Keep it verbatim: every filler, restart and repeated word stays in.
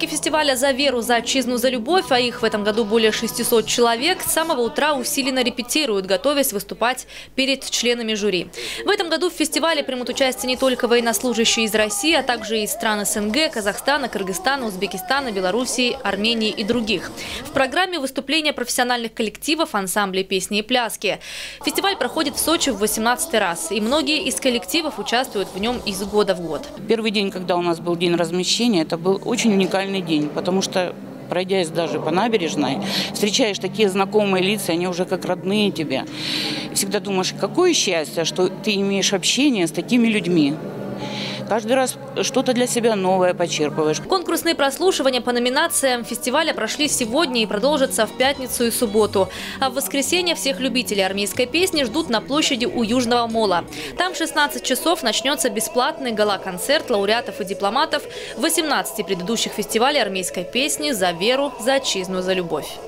Участники фестиваля «За веру, за отчизну, за любовь», а их в этом году более шестисот человек, с самого утра усиленно репетируют, готовясь выступать перед членами жюри. В этом году в фестивале примут участие не только военнослужащие из России, а также из стран СНГ, Казахстана, Кыргызстана, Узбекистана, Белоруссии, Армении и других. В программе выступления профессиональных коллективов, ансамблей песни и пляски. Фестиваль проходит в Сочи в восемнадцатый раз, и многие из коллективов участвуют в нем из года в год. Первый день, когда у нас был день размещения, это был очень уникальный день, потому что, пройдясь даже по набережной, встречаешь такие знакомые лица, они уже как родные тебе. И всегда думаешь, какое счастье, что ты имеешь общение с такими людьми. Каждый раз что-то для себя новое почерпываешь. Конкурсные прослушивания по номинациям фестиваля прошли сегодня и продолжатся в пятницу и субботу. А в воскресенье всех любителей армейской песни ждут на площади у Южного мола. Там в шестнадцать часов начнется бесплатный гала-концерт лауреатов и дипломатов восемнадцати предыдущих фестивалей армейской песни «За веру, за отчизну, за любовь».